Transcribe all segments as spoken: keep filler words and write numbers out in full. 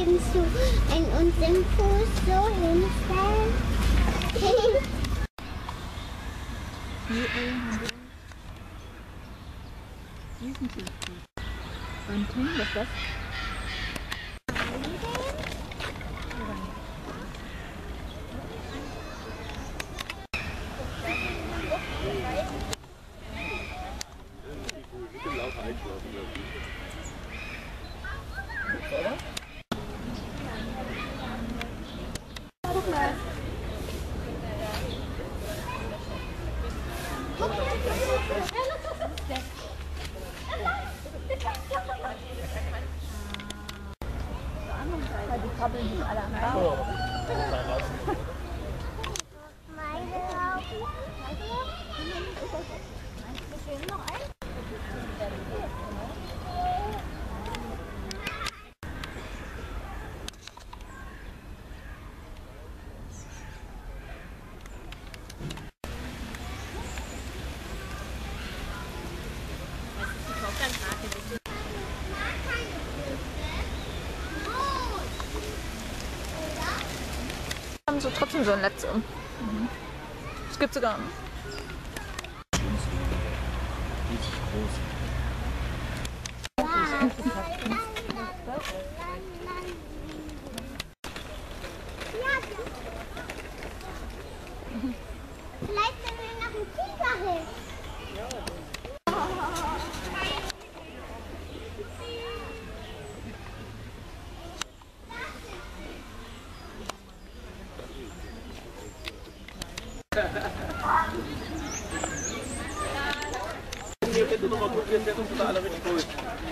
bisschen zu in unserem Fuß so hinstellen. Antennen, was ist das? Guck mal. Die krabbeln sich alle am Bauch. Meine laufen. Noch ein? Haben so trotzdem so ein Netz um. Das gibt sogar. Richtig groß. Vielleicht wenn wir nach dem Tiger hin. Hier bitte nochmal gucken, jetzt sind wir alle richtig gut.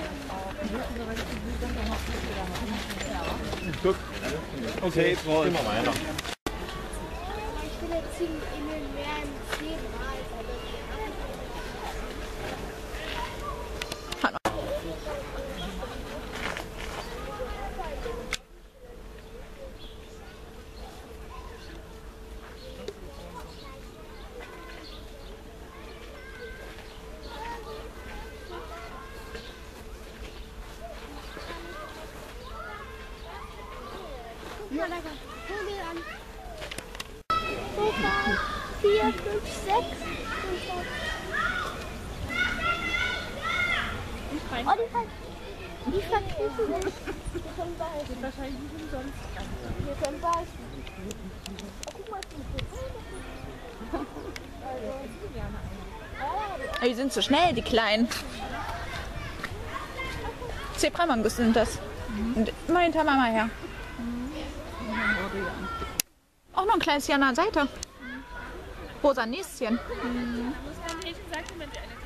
Guck. Okay, jetzt mal. Gehen wir weiter. Ich will jetzt in den Meer im See mal. Guck mal, da Vogel an. Sofa, vier, fünf, sechs. Oh, die fallen. Die verkissen sich. Die können beißen. Wahrscheinlich nicht umsonst. Die können beißen. Oh, guck mal, Die sind so schnell, die Kleinen. Zebramangos sind das. Und immer hinter Mama her. Auch noch ein kleines Hier an der Seite. Rosa Näschen. Muss man nicht sagen, wenn sie eine